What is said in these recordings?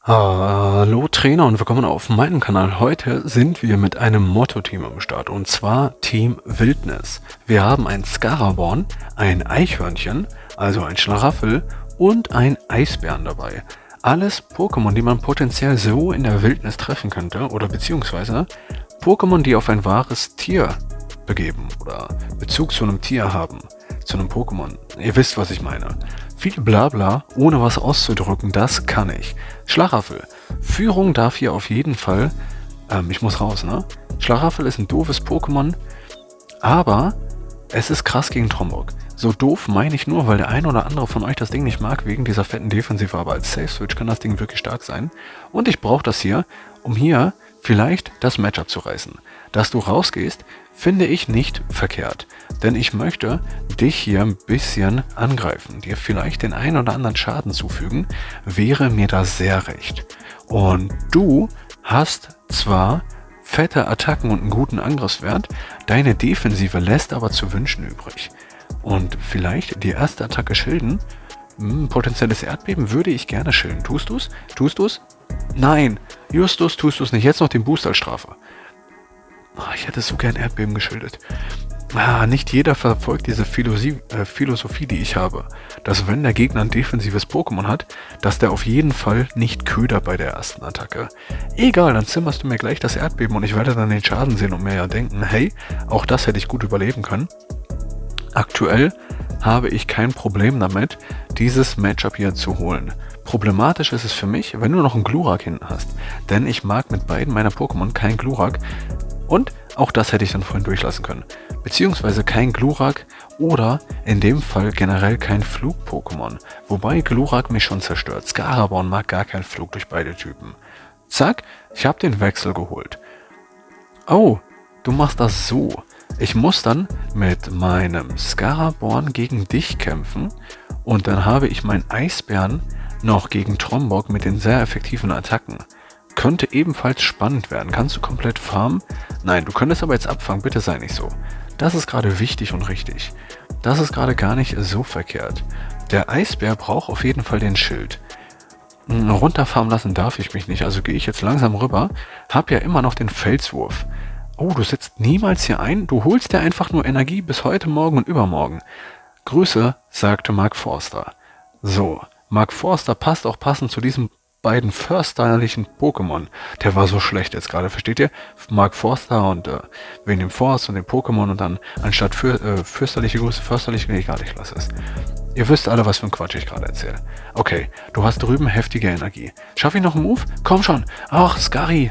Hallo Trainer und willkommen auf meinem Kanal. Heute sind wir mit einem Motto-Team am Start und zwar Team Wildnis. Wir haben ein Scaraborn, ein Eichhörnchen, also ein Schlaraffel und ein Eisbären dabei. Alles Pokémon, die man potenziell so in der Wildnis treffen könnte oder beziehungsweise Pokémon, die auf ein wahres Tier begeben oder Bezug zu einem Tier haben, zu einem Pokémon. Ihr wisst, was ich meine. Viel Blabla, ohne was auszudrücken, das kann ich. Schlaraffel. Führung darf hier auf jeden Fall... ich muss raus, ne? Schlaraffel ist ein doofes Pokémon, aber es ist krass gegen Trombok. So doof meine ich nur, weil der ein oder andere von euch das Ding nicht mag, wegen dieser fetten Defensive, aber als Safe Switch kann das Ding wirklich stark sein. Und ich brauche das hier, um hier vielleicht das Matchup zu reißen. Dass du rausgehst, finde ich nicht verkehrt. Denn ich möchte dich hier ein bisschen angreifen, dir vielleicht den einen oder anderen Schaden zufügen, wäre mir da sehr recht. Und du hast zwar fette Attacken und einen guten Angriffswert, deine Defensive lässt aber zu wünschen übrig. Und vielleicht die erste Attacke schilden, potenzielles Erdbeben würde ich gerne schilden. Tust du's? Tust du's? Nein, Justus, tust du's nicht. Jetzt noch den Boost als Strafe. Ich hätte so gern Erdbeben geschildert. Nicht jeder verfolgt diese Philosophie, die ich habe. Dass wenn der Gegner ein defensives Pokémon hat, dass der auf jeden Fall nicht ködert bei der ersten Attacke. Egal, dann zimmerst du mir gleich das Erdbeben und ich werde dann den Schaden sehen und mir ja denken, hey, auch das hätte ich gut überleben können. Aktuell habe ich kein Problem damit, dieses Matchup hier zu holen. Problematisch ist es für mich, wenn du noch einen Glurak hinten hast. Denn ich mag mit beiden meiner Pokémon kein Glurak. Und auch das hätte ich dann vorhin durchlassen können. Beziehungsweise kein Glurak oder in dem Fall generell kein Flug-Pokémon. Wobei Glurak mich schon zerstört. Scaraborn mag gar keinen Flug durch beide Typen. Zack, ich habe den Wechsel geholt. Oh, du machst das so. Ich muss dann mit meinem Scaraborn gegen dich kämpfen und dann habe ich meinen Eisbären noch gegen Trombok mit den sehr effektiven Attacken. Könnte ebenfalls spannend werden. Kannst du komplett farmen? Nein, du könntest aber jetzt abfangen, bitte sei nicht so. Das ist gerade wichtig und richtig. Das ist gerade gar nicht so verkehrt. Der Eisbär braucht auf jeden Fall den Schild. Runterfarmen lassen darf ich mich nicht, also gehe ich jetzt langsam rüber. Hab ja immer noch den Felswurf. Oh, du sitzt niemals hier ein? Du holst dir einfach nur Energie bis heute Morgen und übermorgen. Grüße, sagte Mark Forster. So, Mark Forster passt auch passend zu diesem beiden försterlichen Pokémon. Der war so schlecht jetzt gerade, versteht ihr? Mark Forster und wegen dem Forst und dem Pokémon und dann anstatt fürsterliche Grüße, försterliche, egal, ich lasse es. Ihr wisst alle, was für ein Quatsch ich gerade erzähle. Okay, du hast drüben heftige Energie. Schaff ich noch einen Move? Komm schon. Ach, Skari.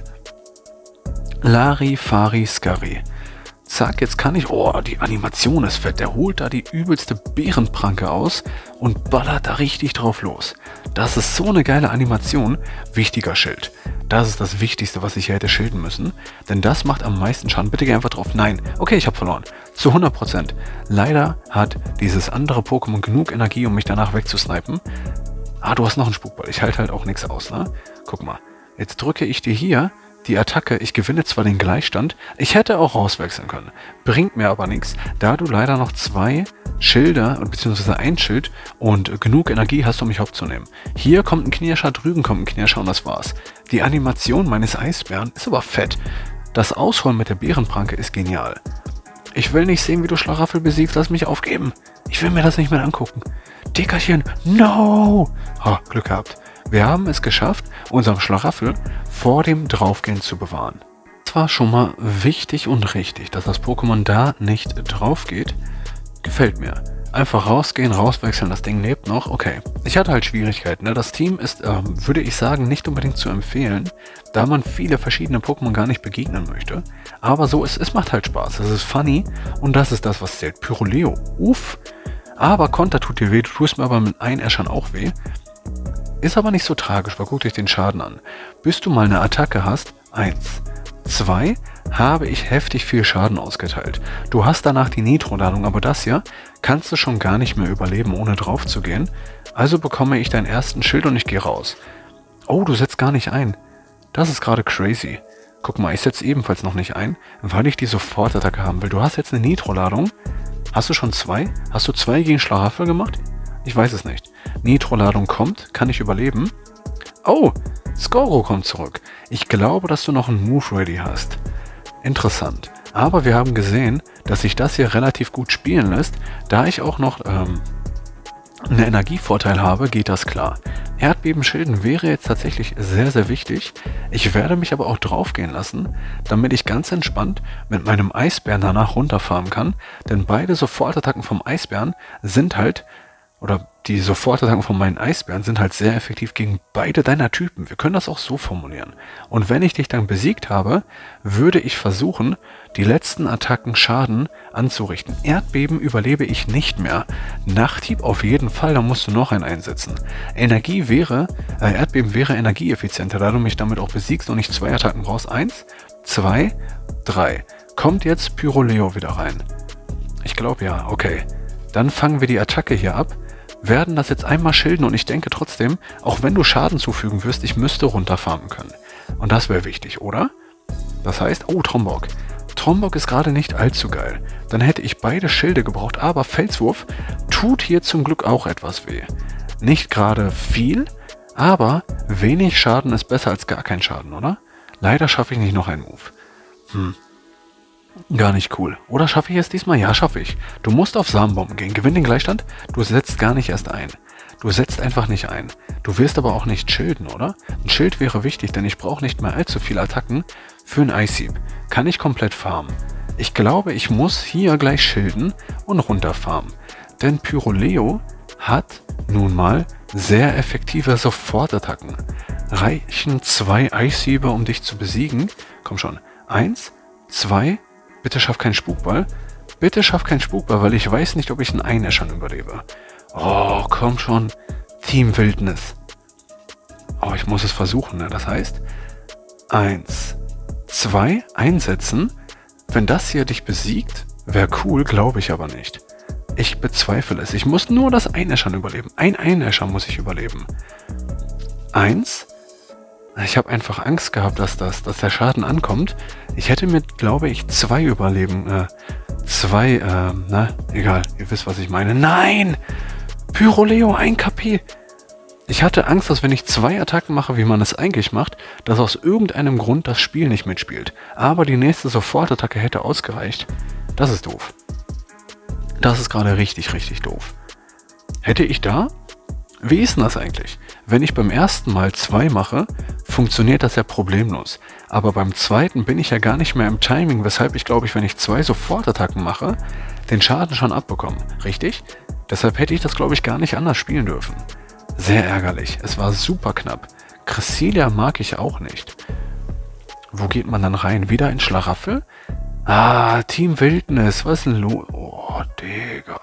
Larifari Skari. Zack, jetzt kann ich... Oh, die Animation ist fett. Der holt da die übelste Bärenpranke aus und ballert da richtig drauf los. Das ist so eine geile Animation. Wichtiger Schild. Das ist das Wichtigste, was ich hier hätte schilden müssen. Denn das macht am meisten Schaden. Bitte geh einfach drauf. Nein. Okay, ich habe verloren. Zu 100%. Leider hat dieses andere Pokémon genug Energie, um mich danach wegzusnipen. Du hast noch einen Spukball. Ich halte halt auch nichts aus, ne? Guck mal. Jetzt drücke ich dir hier... die Attacke, ich gewinne zwar den Gleichstand, ich hätte auch rauswechseln können. Bringt mir aber nichts, da du leider noch 2 Schilder, beziehungsweise ein Schild und genug Energie hast, um mich aufzunehmen. Hier kommt ein Knirscher, drüben kommt ein Knirscher und das war's. Die Animation meines Eisbären ist aber fett. Das Ausholen mit der Bärenpranke ist genial. Ich will nicht sehen, wie du Schlaraffel besiegst, lass mich aufgeben. Ich will mir das nicht mehr angucken. Dickerchen, no! Glück gehabt. Wir haben es geschafft, unseren Schlaraffel vor dem Draufgehen zu bewahren. Das war schon mal wichtig und richtig, dass das Pokémon da nicht drauf geht. Gefällt mir. Einfach rausgehen, rauswechseln, das Ding lebt noch. Okay, ich hatte halt Schwierigkeiten. Ne? Das Team ist, würde ich sagen, nicht unbedingt zu empfehlen, da man viele verschiedene Pokémon gar nicht begegnen möchte. Aber so, es macht halt Spaß. Es ist funny und das ist das, was zählt. Pyroleo, uff. Aber Konter tut dir weh, du tust mir aber mit Einäschern auch weh. Ist aber nicht so tragisch, weil guck dich den Schaden an. Bis du mal eine Attacke hast, 1. 2, habe ich heftig viel Schaden ausgeteilt. Du hast danach die Nitro-Ladung, aber das hier kannst du schon gar nicht mehr überleben, ohne drauf zu gehen. Also bekomme ich deinen ersten Schild und ich gehe raus. Oh, du setzt gar nicht ein. Das ist gerade crazy. Guck mal, ich setze ebenfalls noch nicht ein, weil ich die Sofortattacke haben will. Du hast jetzt eine Nitro-Ladung. Hast du schon 2? Hast du 2 gegen Schlaraffel gemacht? Ich weiß es nicht. Nitro-Ladung kommt. Kann ich überleben? Oh, Scorro kommt zurück. Ich glaube, dass du noch einen Move ready hast. Interessant. Aber wir haben gesehen, dass sich das hier relativ gut spielen lässt. Da ich auch noch einen Energievorteil habe, geht das klar. Erdbeben schilden wäre jetzt tatsächlich sehr, sehr wichtig. Ich werde mich aber auch draufgehen lassen, damit ich ganz entspannt mit meinem Eisbären danach runterfarmen kann. Denn beide Sofortattacken vom Eisbären sind halt, oder die Sofortattacken von meinen Eisbären sind halt sehr effektiv gegen beide deiner Typen. Wir können das auch so formulieren. Und wenn ich dich dann besiegt habe, würde ich versuchen, die letzten Attacken Schaden anzurichten. Erdbeben überlebe ich nicht mehr. Nachthieb auf jeden Fall, da musst du noch einen einsetzen. Erdbeben wäre energieeffizienter, da du mich damit auch besiegst und nicht 2 Attacken brauchst. 1, 2, 3. Kommt jetzt Pyroleo wieder rein? Ich glaube ja, okay. Dann fangen wir die Attacke hier ab. Werden das jetzt einmal schilden und ich denke trotzdem, auch wenn du Schaden zufügen wirst, ich müsste runterfarmen können. Und das wäre wichtig, oder? Das heißt, oh, Trombok. Trombok ist gerade nicht allzu geil. Dann hätte ich beide Schilde gebraucht, aber Felswurf tut hier zum Glück auch etwas weh. Nicht gerade viel, aber wenig Schaden ist besser als gar kein Schaden, oder? Leider schaffe ich nicht noch einen Move. Gar nicht cool. Oder schaffe ich es diesmal? Ja, schaffe ich. Du musst auf Samenbomben gehen. Gewinn den Gleichstand. Du setzt gar nicht erst ein. Du setzt einfach nicht ein. Du wirst aber auch nicht schilden, oder? Ein Schild wäre wichtig, denn ich brauche nicht mehr allzu viele Attacken für ein Ice-Sieb. Kann ich komplett farmen. Ich glaube, ich muss hier gleich schilden und runterfarmen. Denn Pyroleo hat nun mal sehr effektive Sofortattacken. Reichen 2 Eishiebe, um dich zu besiegen? Komm schon. 1, 2... Bitte schaff keinen Spukball. Bitte schaff keinen Spukball, weil ich weiß nicht, ob ich einen Einäschern überlebe. Oh, komm schon. Team Wildnis. Oh, ich muss es versuchen, ne? Das heißt, 1, 2 einsetzen. Wenn das hier dich besiegt, wäre cool, glaube ich aber nicht. Ich bezweifle es. Ich muss nur das Einäschern überleben. Ein Einäschern muss ich überleben. 1. Ich habe einfach Angst gehabt, dass der Schaden ankommt. Ich hätte mir, glaube ich, 2 überleben. Egal, ihr wisst, was ich meine. Nein! Pyroleo, 1 KP. Ich hatte Angst, dass wenn ich 2 Attacken mache, wie man es eigentlich macht, dass aus irgendeinem Grund das Spiel nicht mitspielt. Aber die nächste Sofortattacke hätte ausgereicht. Das ist doof. Das ist gerade richtig, richtig doof. Hätte ich da? Wie ist denn das eigentlich? Wenn ich beim ersten Mal 2 mache, funktioniert das ja problemlos. Aber beim zweiten bin ich ja gar nicht mehr im Timing, weshalb ich, glaube ich, wenn ich 2 Sofortattacken mache, den Schaden schon abbekomme. Richtig? Deshalb hätte ich das, glaube ich, gar nicht anders spielen dürfen. Sehr ärgerlich. Es war super knapp. Cresselia mag ich auch nicht. Wo geht man dann rein? Wieder in Schlaraffel? Ah, Team Wildnis. Was ist denn los? Oh, Digga.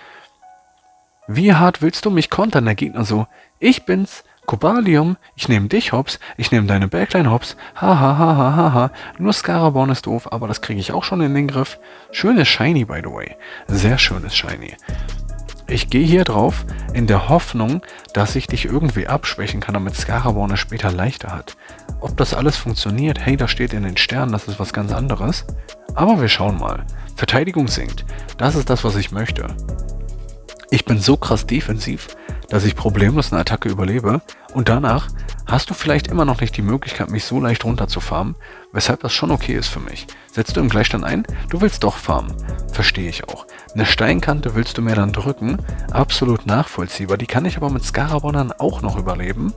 Wie hart willst du mich kontern, der Gegner so? Ich bin's, Cobalium, ich nehme dich hops, ich nehme deine Backline hops, hahaha, nur Scaraborn ist doof, aber das kriege ich auch schon in den Griff. Schönes Shiny, by the way. Sehr schönes Shiny. Ich gehe hier drauf, in der Hoffnung, dass ich dich irgendwie abschwächen kann, damit Scaraborn es später leichter hat. Ob das alles funktioniert, hey, das steht in den Sternen, das ist was ganz anderes. Aber wir schauen mal. Verteidigung sinkt. Das ist das, was ich möchte. Ich bin so krass defensiv, dass ich problemlos eine Attacke überlebe und danach hast du vielleicht immer noch nicht die Möglichkeit, mich so leicht runterzufarmen, weshalb das schon okay ist für mich. Setzt du im Gleichstand ein? Du willst doch farmen. Verstehe ich auch. Eine Steinkante willst du mir dann drücken? Absolut nachvollziehbar. Die kann ich aber mit Scaraborn dann auch noch überleben.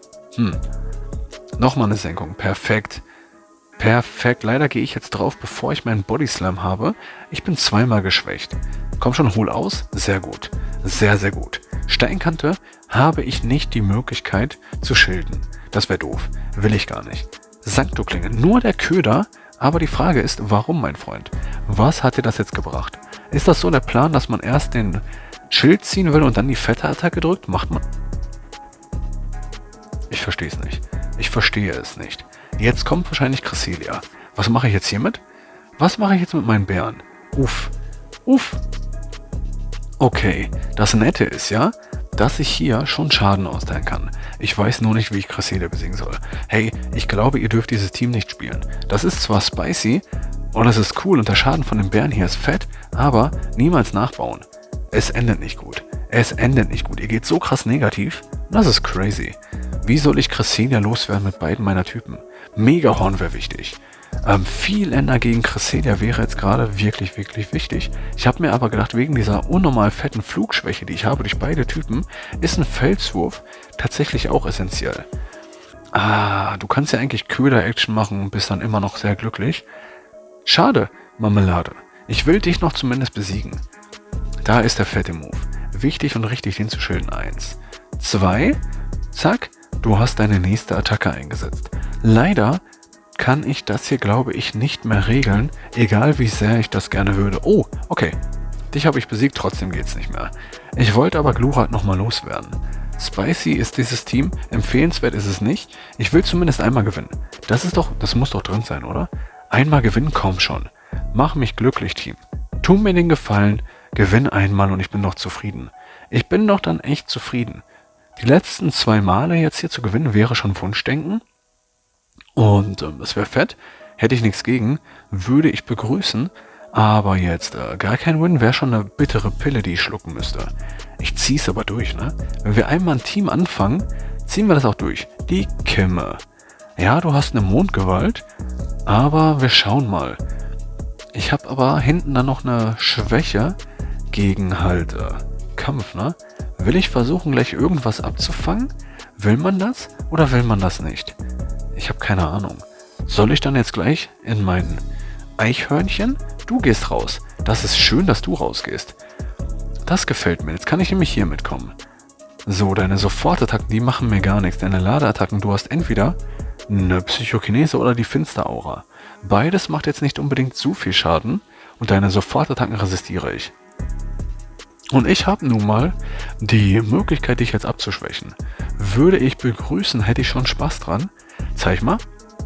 Nochmal eine Senkung. Perfekt. Perfekt. Leider gehe ich jetzt drauf, bevor ich meinen Body Slam habe. Ich bin 2-mal geschwächt. Komm schon, hol aus. Sehr gut. Sehr, sehr gut. Steinkante habe ich nicht die Möglichkeit zu schilden. Das wäre doof. Will ich gar nicht. Sanctuklinge. Nur der Köder. Aber die Frage ist, warum, mein Freund? Was hat dir das jetzt gebracht? Ist das so der Plan, dass man erst den Schild ziehen will und dann die fette Attacke drückt? Macht man... Ich verstehe es nicht. Ich verstehe es nicht. Jetzt kommt wahrscheinlich Cresselia. Was mache ich jetzt hiermit? Was mache ich jetzt mit meinen Bären? Uff. Uff. Okay, das Nette ist ja, dass ich hier schon Schaden austeilen kann. Ich weiß nur nicht, wie ich Cresselia besiegen soll. Hey, ich glaube, ihr dürft dieses Team nicht spielen. Das ist zwar spicy und es ist cool und der Schaden von den Bären hier ist fett, aber niemals nachbauen. Es endet nicht gut. Es endet nicht gut. Ihr geht so krass negativ. Das ist crazy. Wie soll ich Cresselia loswerden mit beiden meiner Typen? Megahorn wäre wichtig. Viel Ender gegen Cresselia wäre jetzt gerade wirklich, wirklich wichtig. Ich habe mir aber gedacht, wegen dieser unnormal fetten Flugschwäche, die ich habe durch beide Typen, ist ein Felswurf tatsächlich auch essentiell. Du kannst ja eigentlich Köder-Action machen und bist dann immer noch sehr glücklich. Schade, Marmelade. Ich will dich noch zumindest besiegen. Da ist der fette Move. Wichtig und richtig, den zu schilden. 1, 2, zack, du hast deine nächste Attacke eingesetzt. Leider kann ich das hier, glaube ich, nicht mehr regeln, egal wie sehr ich das gerne würde. Oh, okay. Dich habe ich besiegt, trotzdem geht's nicht mehr. Ich wollte aber Glurak nochmal loswerden. Spicy ist dieses Team, empfehlenswert ist es nicht. Ich will zumindest einmal gewinnen. Das muss doch drin sein, oder? Einmal gewinnen, komm schon. Mach mich glücklich, Team. Tu mir den Gefallen, gewinn einmal und ich bin doch zufrieden. Ich bin doch dann echt zufrieden. Die letzten 2 Male jetzt hier zu gewinnen, wäre schon Wunschdenken. Und das wäre fett. Hätte ich nichts gegen, würde ich begrüßen. Aber jetzt gar kein Win wäre schon eine bittere Pille, die ich schlucken müsste. Ich zieh's aber durch, ne? Wenn wir einmal ein Team anfangen, ziehen wir das auch durch. Die Kimme. Ja, du hast eine Mondgewalt, aber wir schauen mal. Ich habe aber hinten dann noch eine Schwäche gegen halt Kampf, ne? Will ich versuchen, gleich irgendwas abzufangen? Will man das oder will man das nicht? Ich habe keine Ahnung. Soll ich dann jetzt gleich in mein Eichhörnchen? Du gehst raus. Das ist schön, dass du rausgehst. Das gefällt mir. Jetzt kann ich nämlich hier mitkommen. So, deine Sofortattacken, die machen mir gar nichts. Deine Ladeattacken, du hast entweder eine Psychokinese oder die Finsteraura. Beides macht jetzt nicht unbedingt so viel Schaden und deine Sofortattacken resistiere ich. Und ich habe nun mal die Möglichkeit, dich jetzt abzuschwächen. Würde ich begrüßen, hätte ich schon Spaß dran. Zeig mal.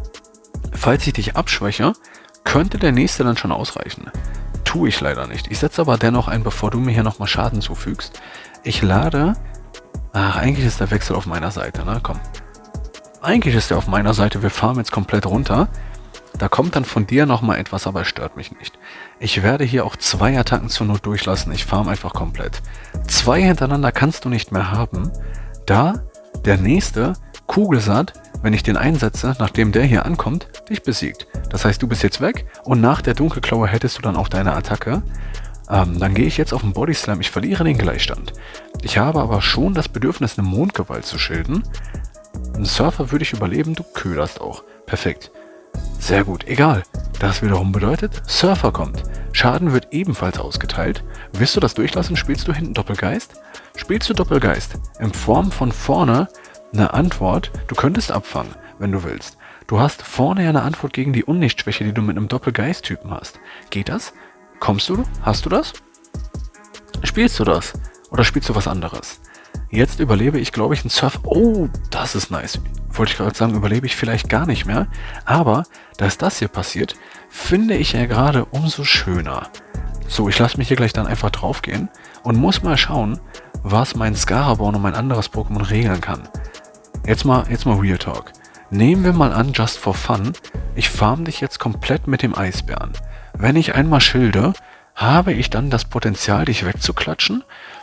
Falls ich dich abschwäche, könnte der nächste dann schon ausreichen. Tue ich leider nicht. Ich setze aber dennoch ein, bevor du mir hier nochmal Schaden zufügst. Ich lade... Ach, eigentlich ist der Wechsel auf meiner Seite, ne? Komm. Eigentlich ist er auf meiner Seite. Wir fahren jetzt komplett runter. Da kommt dann von dir nochmal etwas, aber es stört mich nicht. Ich werde hier auch 2 Attacken zur Not durchlassen. Ich farm einfach komplett. 2 hintereinander kannst du nicht mehr haben. Da der nächste Kugelsat, wenn ich den einsetze, nachdem der hier ankommt, dich besiegt. Das heißt, du bist jetzt weg und nach der Dunkelklaue hättest du dann auch deine Attacke. Dann gehe ich jetzt auf den Bodyslam. Ich verliere den Gleichstand. Ich habe aber schon das Bedürfnis, eine Mondgewalt zu schilden. Ein Surfer würde ich überleben, du köderst auch. Perfekt. Sehr gut, egal. Das wiederum bedeutet, Surfer kommt. Schaden wird ebenfalls ausgeteilt. Willst du das durchlassen, spielst du hinten Doppelgeist? Spielst du Doppelgeist in Form von vorne eine Antwort, du könntest abfangen, wenn du willst. Du hast vorne ja eine Antwort gegen die Unnichtschwäche, die du mit einem Doppelgeist-Typen hast. Geht das? Kommst du? Hast du das? Spielst du das? Oder spielst du was anderes? Jetzt überlebe ich, glaube ich, einen Surf. Oh, das ist nice. Wollte ich gerade sagen, überlebe ich vielleicht gar nicht mehr. Aber, dass das hier passiert, finde ich ja gerade umso schöner. So, ich lasse mich hier gleich dann einfach draufgehen und muss mal schauen, was mein Scaraborn und mein anderes Pokémon regeln kann. Jetzt mal Real Talk. Nehmen wir mal an, just for fun, ich farm dich jetzt komplett mit dem Eisbären. Wenn ich einmal schilde, habe ich dann das Potenzial, dich wegzuklatschen?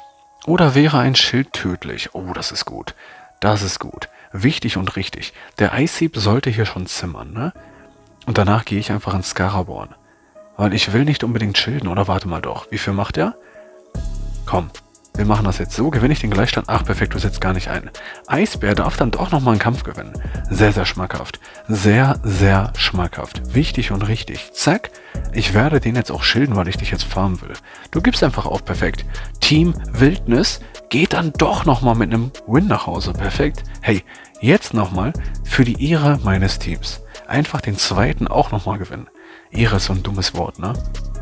Oder wäre ein Schild tödlich? Oh, das ist gut. Das ist gut. Wichtig und richtig. Der Eishieb sollte hier schon zimmern, ne? Und danach gehe ich einfach ins Scaraborn. Weil ich will nicht unbedingt schilden, oder warte mal doch. Wie viel macht er? Komm, wir machen das jetzt so. Gewinne ich den Gleichstand? Ach, perfekt, du setzt gar nicht ein. Eisbär darf dann doch nochmal einen Kampf gewinnen. Sehr, sehr schmackhaft. Sehr, sehr schmackhaft. Wichtig und richtig. Zack. Ich werde den jetzt auch schilden, weil ich dich jetzt farmen will. Du gibst einfach auf. Perfekt. Team Wildnis geht dann doch nochmal mit einem Win nach Hause. Perfekt. Hey, jetzt nochmal für die Ehre meines Teams. Einfach den zweiten auch nochmal gewinnen. Ehre ist so ein dummes Wort, ne?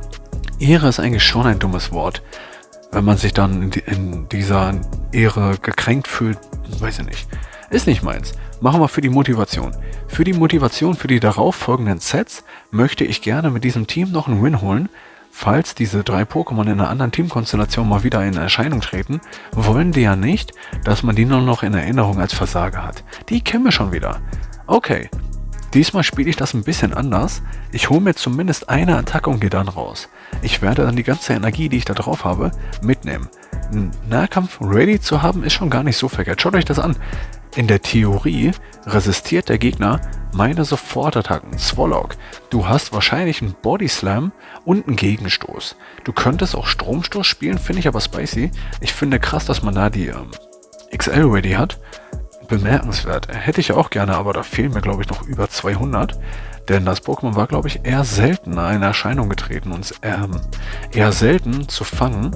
Ehre ist eigentlich schon ein dummes Wort. Wenn man sich dann in dieser Ehre gekränkt fühlt, weiß ich nicht. Ist nicht meins. Machen wir für die Motivation. Für die Motivation für die darauffolgenden Sets möchte ich gerne mit diesem Team noch einen Win holen. Falls diese 3 Pokémon in einer anderen Teamkonstellation mal wieder in Erscheinung treten, wollen die ja nicht, dass man die nur noch in Erinnerung als Versager hat. Die kennen wir schon wieder. Okay. Diesmal spiele ich das ein bisschen anders. Ich hole mir zumindest eine Attacke und gehe dann raus. Ich werde dann die ganze Energie, die ich da drauf habe, mitnehmen. Einen Nahkampf ready zu haben, ist schon gar nicht so verkehrt. Schaut euch das an. In der Theorie resistiert der Gegner meine Sofortattacken. Swallow, du hast wahrscheinlich einen Body Slam und einen Gegenstoß. Du könntest auch Stromstoß spielen, finde ich aber spicy. Ich finde krass, dass man da die XL ready hat. Bemerkenswert. Hätte ich auch gerne, aber da fehlen mir, glaube ich, noch über 200. Denn das Pokémon war, glaube ich, eher seltener in Erscheinung getreten und eher selten zu fangen.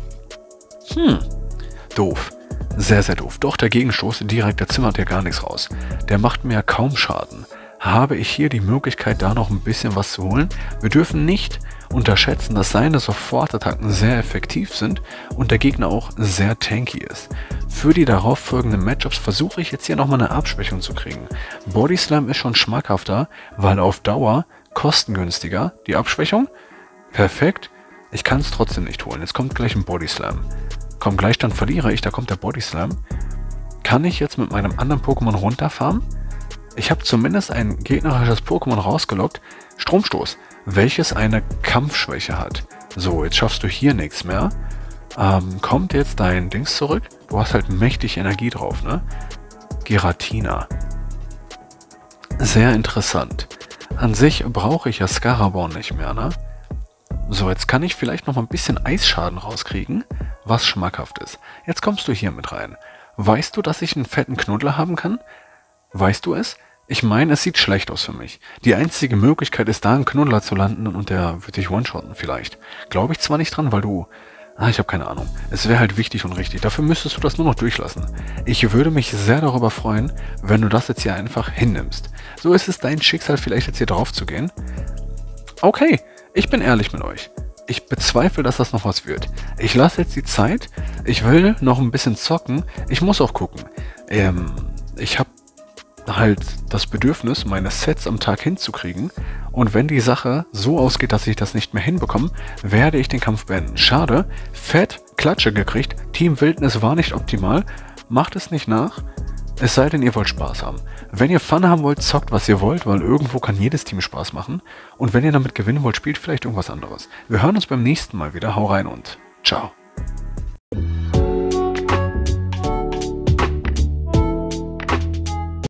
Doof. Sehr, sehr doof. Doch der Gegenstoß direkt, der zimmert ja gar nichts raus. Der macht mir kaum Schaden. Habe ich hier die Möglichkeit, da noch ein bisschen was zu holen? Wir dürfen nicht unterschätzen, dass seine Sofortattacken sehr effektiv sind und der Gegner auch sehr tanky ist. Für die darauf folgenden Matchups versuche ich jetzt hier nochmal eine Abschwächung zu kriegen. Body Slam ist schon schmackhafter, weil auf Dauer kostengünstiger. Die Abschwächung? Perfekt. Ich kann es trotzdem nicht holen. Jetzt kommt gleich ein Body Slam. Komm, gleich dann verliere ich, da kommt der Body Slam. Kann ich jetzt mit meinem anderen Pokémon runterfarmen? Ich habe zumindest ein gegnerisches Pokémon rausgelockt. Stromstoß, welches eine Kampfschwäche hat. So, jetzt schaffst du hier nichts mehr. Kommt jetzt dein Dings zurück? Du hast halt mächtig Energie drauf, ne? Giratina. Sehr interessant. An sich brauche ich ja Scaraborn nicht mehr, ne? So, jetzt kann ich vielleicht noch mal ein bisschen Eisschaden rauskriegen, was schmackhaft ist. Jetzt kommst du hier mit rein. Weißt du, dass ich einen fetten Knuddler haben kann? Weißt du es? Ich meine, es sieht schlecht aus für mich. Die einzige Möglichkeit ist, da einen Knuddler zu landen und der wird dich one-shotten vielleicht. Glaube ich zwar nicht dran, weil du... ich habe keine Ahnung. Es wäre halt wichtig und richtig. Dafür müsstest du das nur noch durchlassen. Ich würde mich sehr darüber freuen, wenn du das jetzt hier einfach hinnimmst. So ist es dein Schicksal, vielleicht jetzt hier drauf zu gehen. Okay, ich bin ehrlich mit euch. Ich bezweifle, dass das noch was wird. Ich lasse jetzt die Zeit. Ich will noch ein bisschen zocken. Ich muss auch gucken. Ich habe halt das Bedürfnis, meine Sets am Tag hinzukriegen. Und wenn die Sache so ausgeht, dass ich das nicht mehr hinbekomme, werde ich den Kampf beenden. Schade, fett Klatsche gekriegt. Team Wildnis war nicht optimal. Macht es nicht nach. Es sei denn, ihr wollt Spaß haben. Wenn ihr Fun haben wollt, zockt, was ihr wollt, weil irgendwo kann jedes Team Spaß machen. Und wenn ihr damit gewinnen wollt, spielt vielleicht irgendwas anderes. Wir hören uns beim nächsten Mal wieder. Hau rein und ciao.